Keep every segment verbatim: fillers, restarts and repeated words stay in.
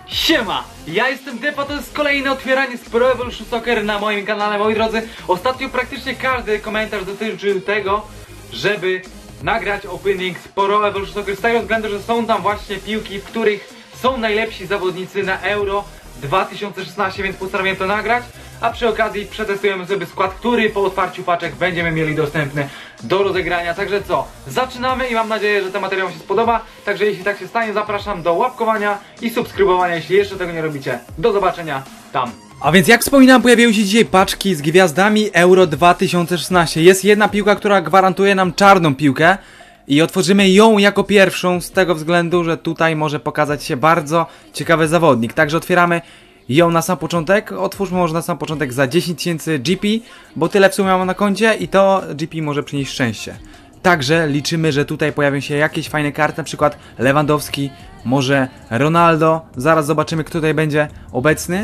Siema! Ja jestem Depa, to jest kolejne otwieranie z Pro Evolution Soccer na moim kanale, moi drodzy. Ostatnio praktycznie każdy komentarz dotyczył tego, żeby nagrać opening z Pro Evolution Soccer z tego względu, że są tam właśnie piłki, w których są najlepsi zawodnicy na Euro dwa tysiące szesnaście, więc postanowiłem to nagrać. A przy okazji przetestujemy sobie skład, który po otwarciu paczek będziemy mieli dostępny do rozegrania. Także co, zaczynamy i mam nadzieję, że ten materiał Wam się spodoba. Także jeśli tak się stanie, zapraszam do łapkowania i subskrybowania, jeśli jeszcze tego nie robicie. Do zobaczenia tam. A więc jak wspominałem, pojawiły się dzisiaj paczki z gwiazdami Euro dwa tysiące szesnaście. Jest jedna piłka, która gwarantuje nam czarną piłkę. I otworzymy ją jako pierwszą z tego względu, że tutaj może pokazać się bardzo ciekawy zawodnik. Także otwieramy ją na sam początek. Otwórzmy może na sam początek za dziesięć tysięcy G P, bo tyle w sumie mam na koncie i to G P może przynieść szczęście. Także liczymy, że tutaj pojawią się jakieś fajne karty, na przykład Lewandowski, może Ronaldo. Zaraz zobaczymy, kto tutaj będzie obecny.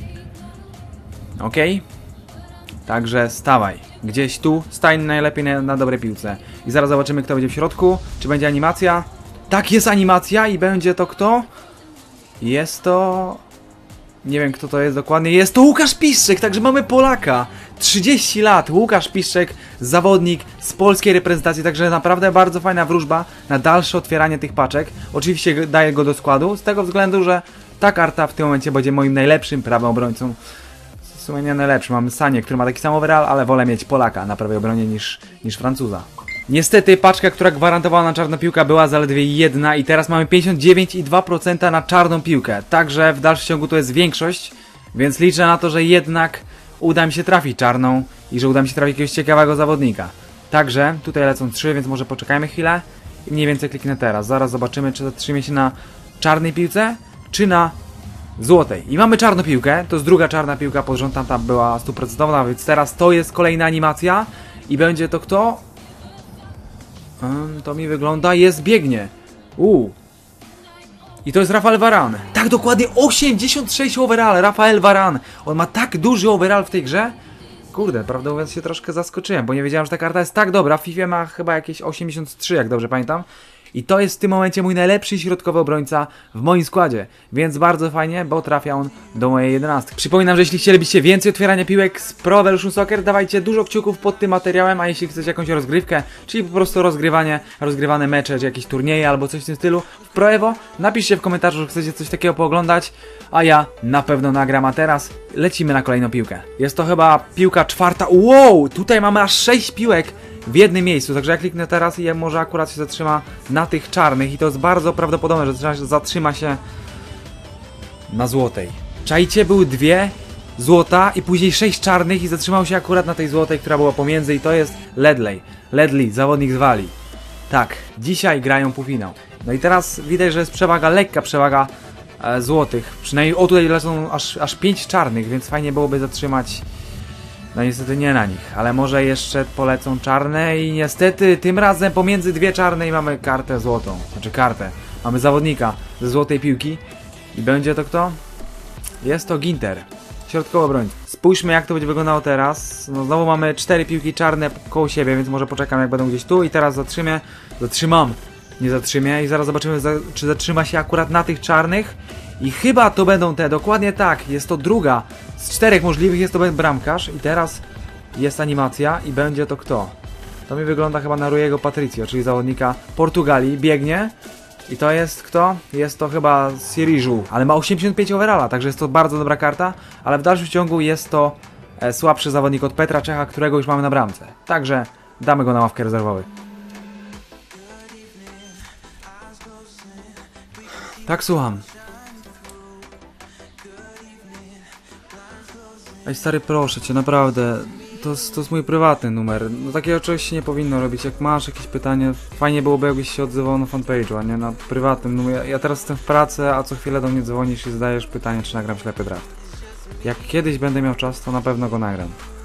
Ok. Także stawaj. Gdzieś tu, stań najlepiej na, na dobrej piłce. I zaraz zobaczymy, kto będzie w środku. Czy będzie animacja? Tak, jest animacja i będzie to kto? Jest to... Nie wiem, kto to jest dokładnie. Jest to Łukasz Piszczek, także mamy Polaka. trzydzieści lat, Łukasz Piszczek, zawodnik z polskiej reprezentacji. Także naprawdę bardzo fajna wróżba na dalsze otwieranie tych paczek. Oczywiście daję go do składu, z tego względu, że ta karta w tym momencie będzie moim najlepszym prawym obrońcą. W sumie nie najlepszy, mamy Sanię, który ma taki sam overall, ale wolę mieć Polaka na prawej obronie niż, niż Francuza. Niestety paczka, która gwarantowała na czarną piłkę, była zaledwie jedna i teraz mamy pięćdziesiąt dziewięć i dwa procent na czarną piłkę. Także w dalszym ciągu to jest większość, więc liczę na to, że jednak uda mi się trafić czarną i że uda mi się trafić jakiegoś ciekawego zawodnika. Także tutaj lecą trzy, więc może poczekajmy chwilę i mniej więcej kliknę teraz. Zaraz zobaczymy, czy zatrzymie się na czarnej piłce, czy na złotej. I mamy czarną piłkę, to jest druga czarna piłka pod rząd, tamta była stuprocentowa, więc teraz to jest kolejna animacja i będzie to kto? Hmm, to mi wygląda, jest, biegnie. Uuu. I to jest Rafael Varane. Tak, dokładnie osiemdziesiąt sześć overall, Rafael Varane. On ma tak duży overall w tej grze. Kurde, prawdę mówiąc się troszkę zaskoczyłem, bo nie wiedziałem, że ta karta jest tak dobra. W FIFA ma chyba jakieś osiemdziesiąt trzy, jak dobrze pamiętam. I to jest w tym momencie mój najlepszy środkowy obrońca w moim składzie. Więc bardzo fajnie, bo trafia on do mojej jedenastki. Przypominam, że jeśli chcielibyście więcej otwierania piłek z Pro Evolution Soccer, dawajcie dużo kciuków pod tym materiałem, a jeśli chcecie jakąś rozgrywkę, czyli po prostu rozgrywanie, rozgrywane mecze, czy jakieś turnieje albo coś w tym stylu w Pro Evo, napiszcie w komentarzu, że chcecie coś takiego pooglądać, a ja na pewno nagram. A teraz lecimy na kolejną piłkę. Jest to chyba piłka czwarta. Wow, tutaj mamy aż sześć piłek w jednym miejscu, także ja kliknę teraz i może akurat się zatrzyma na tych czarnych i to jest bardzo prawdopodobne, że zatrzyma się na złotej. Czajcie, były dwie złota i później sześć czarnych i zatrzymał się akurat na tej złotej, która była pomiędzy i to jest Ledley. Ledley, zawodnik z Walii. Tak, dzisiaj grają półfinał. No i teraz widać, że jest przewaga, lekka przewaga e, złotych. Przynajmniej o tutaj lecą aż, aż pięć czarnych, więc fajnie byłoby zatrzymać. No niestety nie na nich, ale może jeszcze polecą czarne i niestety tym razem pomiędzy dwie czarne i mamy kartę złotą. Znaczy kartę. Mamy zawodnika ze złotej piłki i będzie to kto? Jest to Ginter, środkowy obrońca. Spójrzmy, jak to będzie wyglądało teraz. No znowu mamy cztery piłki czarne koło siebie, więc może poczekam, jak będą gdzieś tu i teraz zatrzymię. Zatrzymam, nie zatrzymię i zaraz zobaczymy, czy zatrzyma się akurat na tych czarnych. I chyba to będą te, dokładnie tak, jest to druga z czterech możliwych, jest to bramkarz i teraz jest animacja i będzie to kto? To mi wygląda chyba na Ruiego Patricio, czyli zawodnika Portugalii, biegnie i to jest kto? Jest to chyba Sirigu, ale ma osiemdziesiąt pięć overalla, także jest to bardzo dobra karta, ale w dalszym ciągu jest to e, słabszy zawodnik od Petra Czecha, którego już mamy na bramce, także damy go na ławkę rezerwowych. Tak, słucham. Ej stary, proszę cię, naprawdę, to jest, to jest mój prywatny numer, no takiego czegoś się nie powinno robić. Jak masz jakieś pytanie, fajnie byłoby, jakbyś się odzywał na fanpage'u, a nie na prywatnym numerze. Ja teraz jestem w pracy, a co chwilę do mnie dzwonisz i zadajesz pytanie, czy nagram ślepy draft. Jak kiedyś będę miał czas, to na pewno go nagram.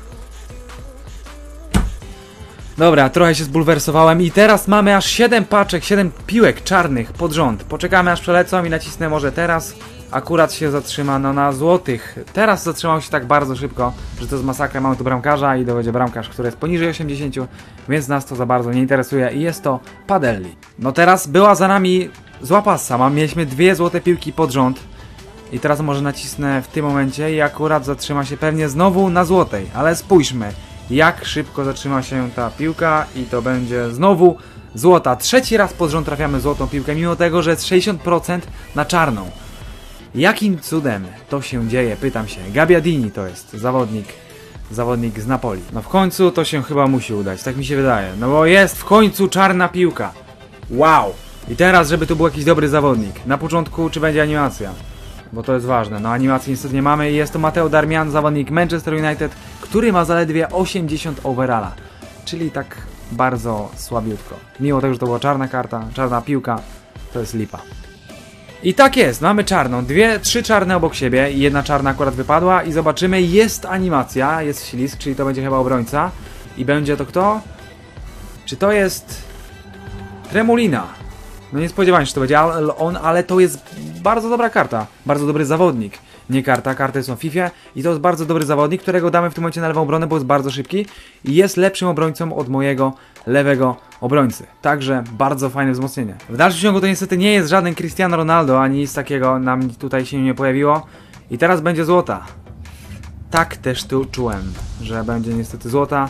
Dobra, trochę się zbulwersowałem i teraz mamy aż siedem paczek, siedem piłek czarnych pod rząd. Poczekamy, aż przelecą i nacisnę może teraz. Akurat się zatrzyma no, na złotych. Teraz zatrzymał się tak bardzo szybko, że to jest masakra. Mamy tu bramkarza i to będzie bramkarz, który jest poniżej osiemdziesięciu, więc nas to za bardzo nie interesuje i jest to Padelli. No teraz była za nami zła passa. Mieliśmy dwie złote piłki pod rząd. I teraz może nacisnę w tym momencie i akurat zatrzyma się pewnie znowu na złotej. Ale spójrzmy, jak szybko zatrzyma się ta piłka i to będzie znowu złota. Trzeci raz pod rząd trafiamy złotą piłkę, mimo tego, że jest sześćdziesiąt procent na czarną. Jakim cudem to się dzieje? Pytam się. Gabbiadini to jest zawodnik. Zawodnik z Napoli. No w końcu to się chyba musi udać, tak mi się wydaje. No bo jest w końcu czarna piłka. Wow! I teraz, żeby tu był jakiś dobry zawodnik. Na początku, czy będzie animacja? Bo to jest ważne. No animacji niestety nie mamy i jest to Matteo Darmian, zawodnik Manchester United, który ma zaledwie osiemdziesiąt overalla. Czyli tak bardzo słabiutko. Mimo tego, że to była czarna karta, czarna piłka, to jest lipa. I tak jest, mamy czarną. Dwie, trzy czarne obok siebie i jedna czarna akurat wypadła i zobaczymy, jest animacja, jest ślizg, czyli to będzie chyba obrońca. I będzie to kto? Czy to jest Tremolina? No nie spodziewałem się, że to będzie on, ale to jest bardzo dobra karta. Bardzo dobry zawodnik. Nie karta, karty są w Fifie i to jest bardzo dobry zawodnik, którego damy w tym momencie na lewą obronę, bo jest bardzo szybki i jest lepszym obrońcą od mojego lewego obrońcy. Także bardzo fajne wzmocnienie. W dalszym ciągu to niestety nie jest żaden Cristiano Ronaldo, ani nic takiego nam tutaj się nie pojawiło. I teraz będzie złota. Tak też tu czułem, że będzie niestety złota.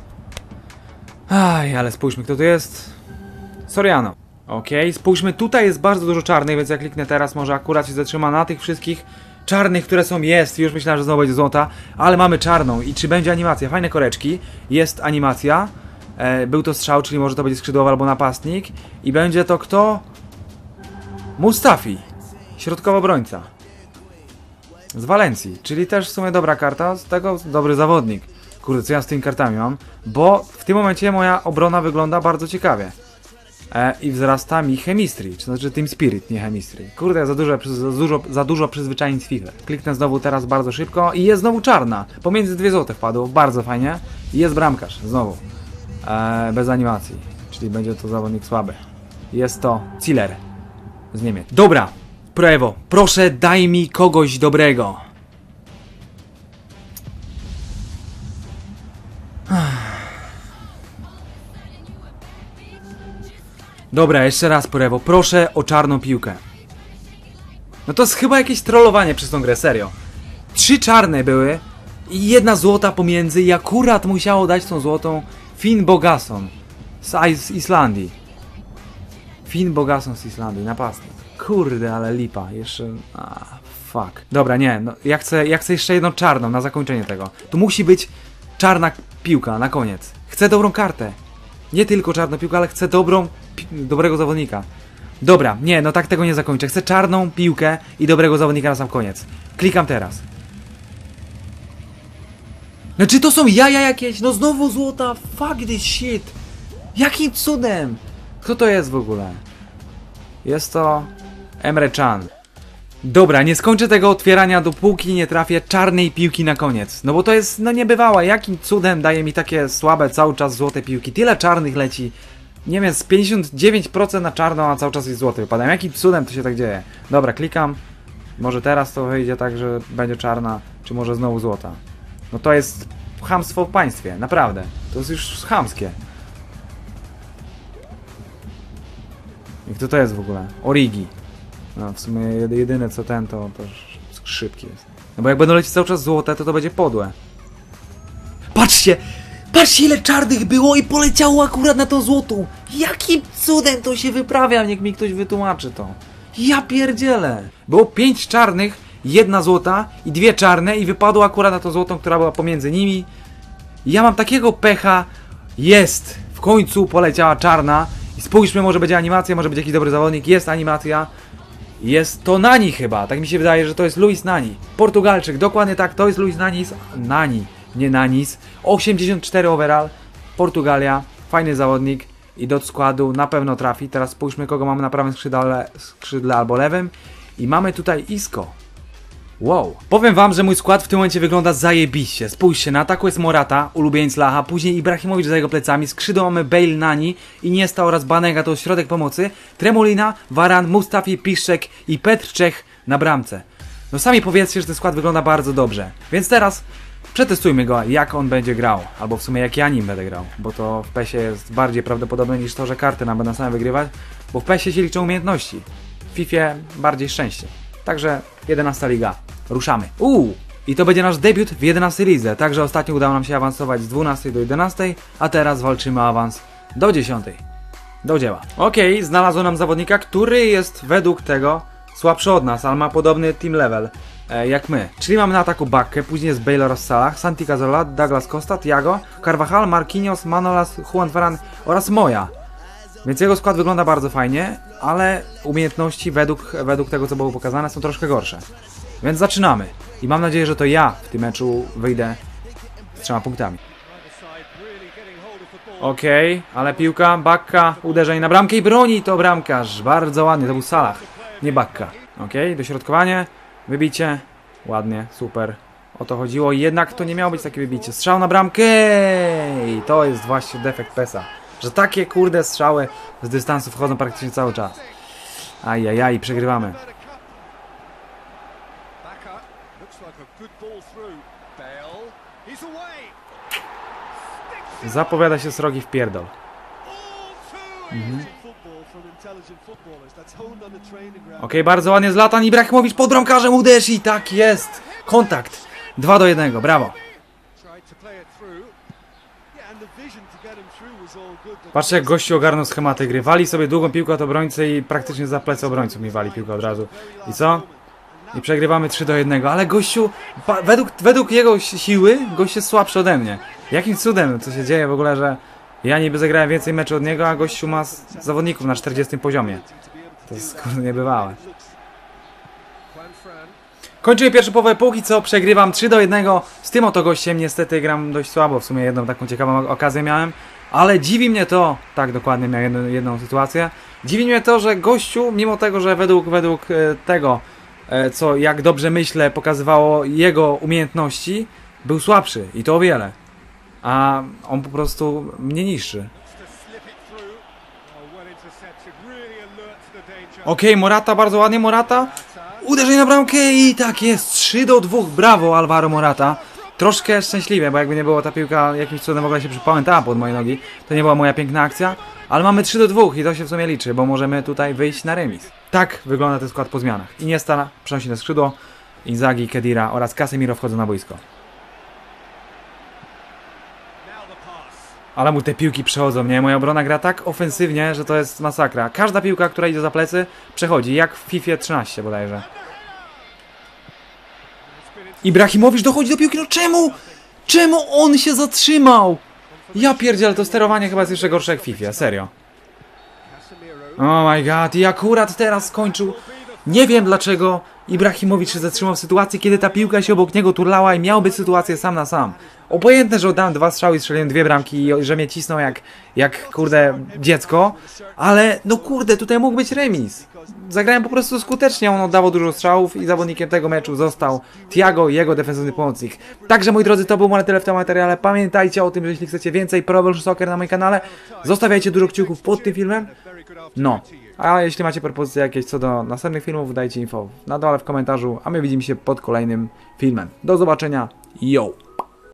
Aj, ale spójrzmy, kto tu jest. Soriano. Okej, okay, spójrzmy, tutaj jest bardzo dużo czarnych, więc jak kliknę teraz, może akurat się zatrzyma na tych wszystkich czarnych, które są, jest. Już myślałem, że znowu będzie złota, ale mamy czarną. I czy będzie animacja? Fajne koreczki. Jest animacja. E, był to strzał, czyli może to będzie skrzydłowy albo napastnik. I będzie to kto? Mustafi. Środkowy obrońca. Z Walencji, czyli też w sumie dobra karta, z tego dobry zawodnik. Kurde, co ja z tymi kartami mam? Bo w tym momencie moja obrona wygląda bardzo ciekawie. E, I wzrasta mi chemistry, czy znaczy Team Spirit, nie chemistry. Kurde, za dużo, za dużo, za dużo przyzwyczajeń z FIFA. Kliknę znowu teraz bardzo szybko i jest znowu czarna. Pomiędzy dwie złote wpadło, bardzo fajnie. I jest bramkarz, znowu. E, bez animacji, czyli będzie to zawodnik słaby. Jest to Ziller z Niemiec. Dobra, Pro Evo, proszę daj mi kogoś dobrego. Dobra, jeszcze raz Pro Evo, proszę o czarną piłkę. No to jest chyba jakieś trollowanie przez tą grę, serio. Trzy czarne były i jedna złota pomiędzy i akurat musiało dać tą złotą Finn Bogason z, z Islandii. Finn Bogason z Islandii, napastnik. Kurde, ale lipa, jeszcze... Ah, fuck. Dobra, nie, no, ja chcę, ja chcę jeszcze jedną czarną na zakończenie tego. Tu musi być czarna piłka na koniec. Chcę dobrą kartę. Nie tylko czarną piłkę, ale chcę dobrą, dobrego zawodnika. Dobra, nie, no tak tego nie zakończę. Chcę czarną piłkę i dobrego zawodnika na sam koniec. Klikam teraz. No czy to są jaja jakieś? No znowu złota, fuck this shit. Jakim cudem? Kto to jest w ogóle? Jest to Emre Can. Dobra, nie skończę tego otwierania, dopóki nie trafię czarnej piłki na koniec. No bo to jest, no niebywała. Jakim cudem daje mi takie słabe cały czas złote piłki? Tyle czarnych leci. Nie wiem, z pięćdziesiąt dziewięć procent na czarno, a cały czas jest złoty wypadają. Jakim cudem to się tak dzieje? Dobra, klikam. Może teraz to wyjdzie tak, że będzie czarna, czy może znowu złota. No to jest chamstwo w państwie, naprawdę. To jest już chamskie. I kto to jest w ogóle? Origi. No w sumie jedyne co ten to, to szybki jest. No bo jak będą lecieć cały czas złote, to to będzie podłe. Patrzcie! Patrzcie ile czarnych było i poleciało akurat na tą złotą! Jakim cudem to się wyprawia? Niech mi ktoś wytłumaczy to. Ja pierdzielę! Było pięć czarnych, jedna złota i dwie czarne i wypadło akurat na tą złotą, która była pomiędzy nimi. Ja mam takiego pecha. Jest! W końcu poleciała czarna. I spójrzmy, może będzie animacja, może będzie jakiś dobry zawodnik. Jest animacja. Jest to Nani chyba, tak mi się wydaje, że to jest Luis Nani. Portugalczyk, dokładnie tak, to jest Luis Nani. Nani, nie Nanis. osiemdziesiąt cztery overall. Portugalia, fajny zawodnik. I do składu na pewno trafi. Teraz spójrzmy, kogo mamy na prawym skrzydle, skrzydle albo lewym. I mamy tutaj Isco. Wow. Powiem wam, że mój skład w tym momencie wygląda zajebiście. Spójrzcie, na ataku jest Morata, ulubieniec Lacha, później Ibrahimowicz za jego plecami, skrzydło mamy Bale, Nani, Iniesta oraz Banega, to środek pomocy, Tremolina, Varane, Mustafi, Piszczek i Petr Czech na bramce. No sami powiedzcie, że ten skład wygląda bardzo dobrze. Więc teraz przetestujmy go, jak on będzie grał. Albo w sumie jak ja nim będę grał. Bo to w pesie jest bardziej prawdopodobne niż to, że karty nam będą same wygrywać. Bo w pesie się liczą umiejętności. W Fifie bardziej szczęście. Także jedenasta liga. Ruszamy. Uuu! I to będzie nasz debiut w jedenastej lidze. Także ostatnio udało nam się awansować z dwunastej do jedenastej, a teraz walczymy o awans do dziesiątej. Do dzieła. Okej, okay, znalazło nam zawodnika, który jest według tego słabszy od nas, ale ma podobny team level e, jak my. Czyli mamy na ataku Bakkę, później jest Bale oraz Salah, Santi Cazorla, Douglas Costa, Thiago, Carvajal, Marquinhos, Manolas, Juan Ferran oraz Moya. Więc jego skład wygląda bardzo fajnie, ale umiejętności według, według tego, co było pokazane, są troszkę gorsze. Więc zaczynamy. I mam nadzieję, że to ja w tym meczu wyjdę z trzema punktami. Okej, okay, ale piłka, Bakka, uderzenie na bramkę i broni to bramkarz. Bardzo ładnie, to był Salah, nie Bakka. Okej, okay, dośrodkowanie, wybicie, ładnie, super. O to chodziło, jednak to nie miało być takie wybicie. Strzał na bramkę i to jest właśnie defekt PESa. Że takie kurde strzały z dystansu wchodzą praktycznie cały czas. Ajajaj, przegrywamy. Zapowiada się srogi wpierdol. Mhm. Okej, okay, bardzo ładnie Zlatan Ibrahimowicz pod bramkarzem uderzy i tak jest. Kontakt. dwa do jednego, brawo. Patrzcie, jak gościu ogarnął schematy gry. Wali sobie długą piłkę od obrońcy i praktycznie za plecy obrońców mi wali piłkę od razu. I co? I przegrywamy trzy do jednego, ale gościu, według, według jego siły, gość jest słabszy ode mnie. Jakim cudem, co się dzieje w ogóle, że ja niby zagrałem więcej meczy od niego, a gościu ma zawodników na czterdziestym poziomie. To jest kurde niebywałe. Kończymy pierwszą połowę, póki co przegrywam trzy do jednego. Z tym oto gościem niestety gram dość słabo, w sumie jedną taką ciekawą okazję miałem. Ale dziwi mnie to, tak dokładnie miałem jedną, jedną sytuację. Dziwi mnie to, że gościu, mimo tego, że według, według tego, co jak dobrze myślę, pokazywało jego umiejętności, był słabszy i to o wiele. A on po prostu mnie niszczy. Okej, okay, Morata, bardzo ładnie Morata. Uderzenie na bramkę i tak jest, trzy do dwóch, brawo Alvaro Morata. Troszkę szczęśliwie, bo jakby nie było ta piłka jakimś cudem w ogóle się przypałętała pod moje nogi, to nie była moja piękna akcja. Ale mamy trzy do dwóch i to się w sumie liczy, bo możemy tutaj wyjść na remis. Tak wygląda ten skład po zmianach. Iniesta przenosi na skrzydło, Inzaghi, Khedira oraz Casemiro wchodzą na boisko. Ale mu te piłki przechodzą, nie? Moja obrona gra tak ofensywnie, że to jest masakra. Każda piłka, która idzie za plecy, przechodzi, jak w FIFA trzynaście bodajże. Ibrahimowicz dochodzi do piłki, no czemu? Czemu on się zatrzymał? Ja pierdzielę, to sterowanie chyba jest jeszcze gorsze jak w FIFA, serio. Oh my god, i akurat teraz skończył. Nie wiem dlaczego Ibrahimowicz się zatrzymał w sytuacji, kiedy ta piłka się obok niego turlała i miał być sytuację sam na sam. Obojętne, że oddałem dwa strzały i strzeliłem dwie bramki i że mnie cisnął jak, jak kurde dziecko, ale no kurde, tutaj mógł być remis. Zagrałem po prostu skutecznie, on oddawał dużo strzałów i zawodnikiem tego meczu został Thiago i jego defensywny pomocnik. Także moi drodzy, to było na tyle w tym materiale. Pamiętajcie o tym, że jeśli chcecie więcej Pro Evolution Soccer na moim kanale, zostawiajcie dużo kciuków pod tym filmem. No, a jeśli macie propozycje jakieś co do następnych filmów, dajcie info na dole w komentarzu, a my widzimy się pod kolejnym filmem. Do zobaczenia, yo!